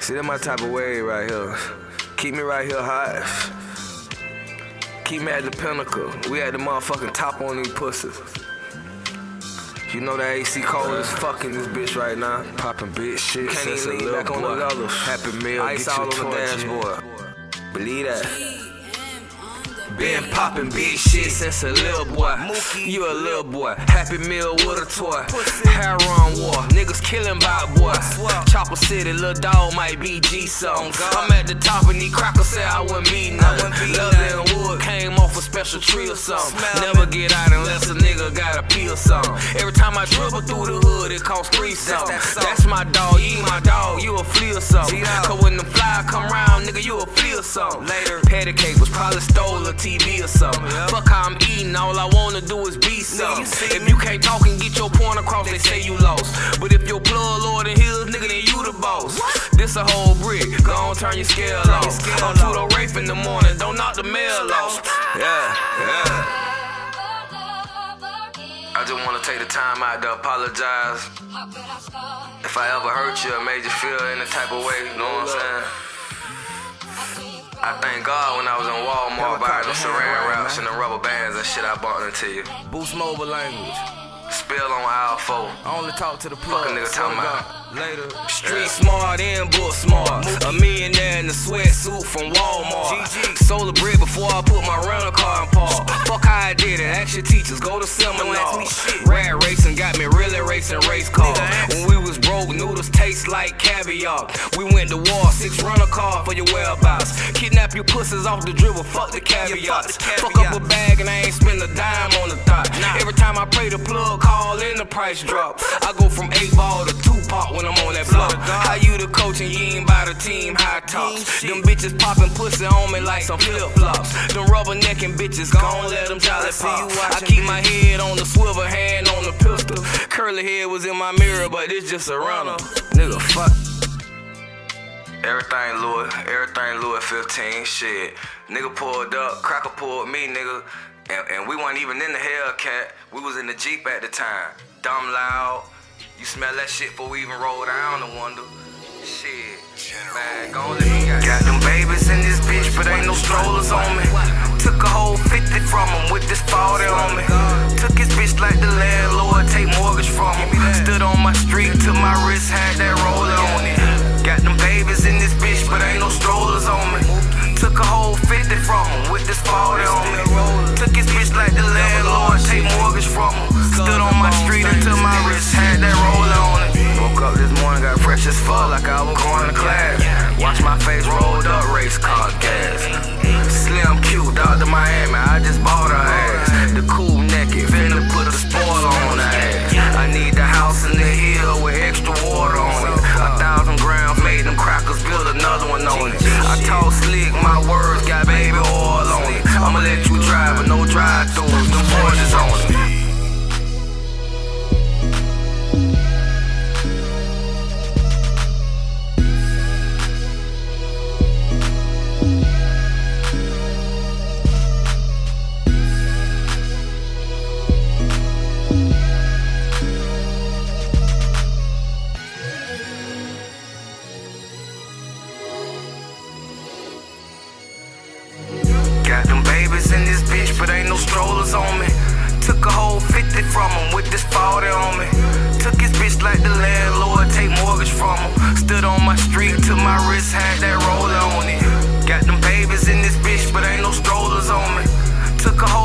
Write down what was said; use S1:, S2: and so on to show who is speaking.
S1: See, that's my type of wave right here. Keep me right here hot. Keep me at the pinnacle. We at the motherfucking top on these pussies. You know that AC cold as fuck in this bitch right now. Poppin' bitch shit. Can't even lean back on the leather. Happy meal, ice all on the dashboard. Believe that. Been poppin' big shit since a little boy. You a little boy. Happy Meal with a toy. Hair on war. Niggas killing by boy. Chopper City, little dog might be G-Song. I'm at the top and these crackers say I wouldn't be nothing. Leather and wood came off a special tree or something. Never get out unless a nigga got a pee or something. Every time I dribble through the hood, it costs 3 something. That's my dog, you ain't my dog, you a flea or something. Cause when the fly come round, nigga, you a flea or something. Later, patty cake was probably stole a TV or something. Fuck how I'm eating, all I wanna do is be something. If you can't talk and get your point across, they say you lost. But if your plug Lord and Hills, nigga, then you the boss. This a whole brick, go on turn your scale off. I'm Tudo Rafe in the morning, don't knock the mail off. Yeah. I just wanna take the time out to apologize if I ever hurt you or made you feel any type of way, you know what I'm saying? I thank God when I was in Walmart buying the saran wraps and the rubber bands and shit I bought into you. Boost mobile language. Spill on aisle 4. I only talk to the plug. Fucking nigga talking about later. Street smart and book smart. A millionaire in the sweatsuit from Walmart. Sold a brick before I put my rental car in park. Fuck how I did it. Ask your teachers, go to seminar. Rat racing got me really racing race cars. When we was broke, noodles taste like caviar. We went to war, 6 rental car for your whereabouts. Kidnap your pussies off the dribble, fuck the caveats. Fuck up a bag and I ain't spend a dime on the thought. Every time I pray the plug call in, the price drop. I go from 8 ball to 2 pop when I'm on that block. How you the coach and you ain't by the team high tops? Them bitches popping pussy on me like some flip flops. Them rubber necking bitches, gon' let them jolly pop. I keep my head on the swivel, hand on the pistol. Curly head was in my mirror, but it's just a runner. Nigga, fuck. Everything Louis 15, shit. Nigga pulled up, cracker pulled me, nigga. And we weren't even in the Hellcat. We was in the Jeep at the time. Dumb loud. You smell that shit before we even roll down the window. Shit. Man, gon' let me got them babies in this bitch, but ain't no strollers on me. Took a whole 50 from him with this 40 on me. Took his bitch like the landlord, take mortgage from him. Stood on my street till my wrist had that roller on it. Got them babies in this bitch, but ain't no strollers on me. Took a whole 50 from him with this 40 on me. Took his bitch like the landlord, take mortgage from him. Stood on my street until my wrist had that roller on it. Woke up this morning, got fresh as fuck like I was going to class. Watch my face rolled up, race car gas. Slim cute, Dr. Miami, I just bought her ass. The cool naked, finna put a spoiler on her ass. I need the house in the hill with extra water on it. 1,000 grams made them crackers, build another one on it. I talk slick, my words got baby oil on it. I'ma let you drive, but no drive-throughs, them forges on it. Got them babies in this bitch, but ain't no strollers on me. Took a whole 50 from him with this 40 on me. Took his bitch like the landlord, take mortgage from him. Stood on my street till my wrist had that roller on it. Got them babies in this bitch, but ain't no strollers on me. Took a whole